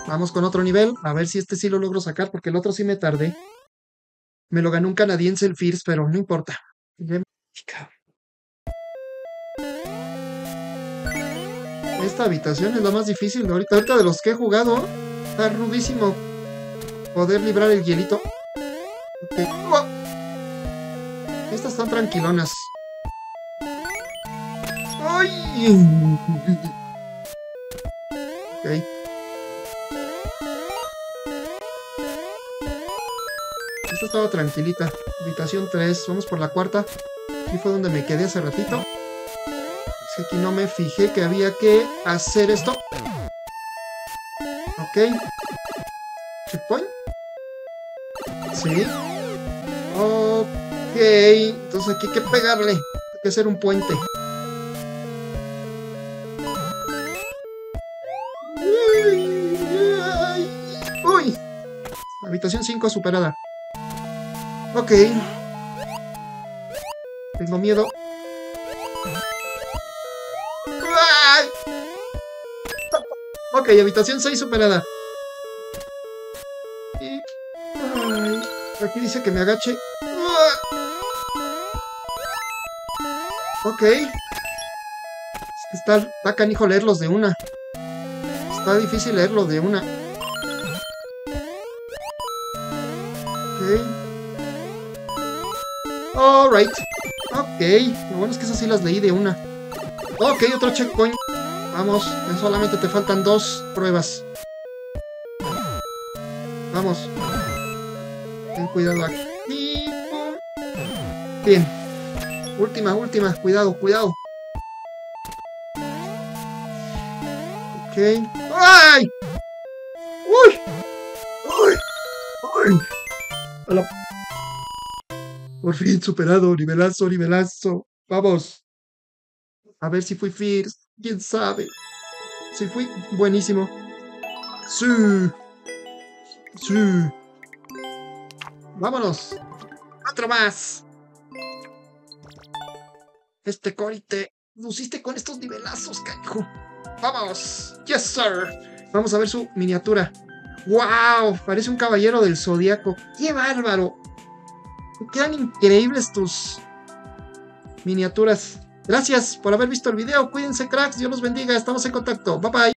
Vamos con otro nivel. A ver si este sí lo logro sacar, porque el otro sí me tardé. Me lo ganó un canadiense el Fierce, pero no importa. Esta habitación es la más difícil de ahorita. Ahorita de los que he jugado, está rudísimo poder librar el hielito. Okay. ¡Oh! Estas están tranquilonas. ¡Ay! Ok. Esta estaba tranquilita. Habitación 3. Vamos por la cuarta. Aquí fue donde me quedé hace ratito. Es que aquí no me fijé que había que hacer esto. Ok. Checkpoint. Sí. Ok. Entonces aquí hay que pegarle. Hay que hacer un puente. Uy. Habitación 5 superada. Ok. Tengo miedo. ¡Ay! Ok, habitación 6 superada. Y... ay, aquí dice que me agache. Ok. Está canijo leerlos de una. Está difícil leerlo de una. Ok. Alright. Ok. Lo bueno es que esas sí las leí de una. Ok, otro checkpoint. Vamos, solamente te faltan 2 pruebas. Vamos. Ten cuidado aquí. Bien. Última. Cuidado. Ok. ¡Ay! ¡Uy! ¡Uy! ¡Hola! Por fin superado. Nivelazo. Vamos. A ver si fui Fierce. ¿Quién sabe? Si fui buenísimo. Sí. Vámonos. Otro más. Cory, te luciste con estos nivelazos, carajo. Vamos. Yes, sir. Vamos a ver su miniatura. ¡Wow! Parece un caballero del zodiaco. ¡Qué bárbaro! Quedan increíbles tus miniaturas. Gracias por haber visto el video. Cuídense, cracks. Dios los bendiga. Estamos en contacto. Bye bye.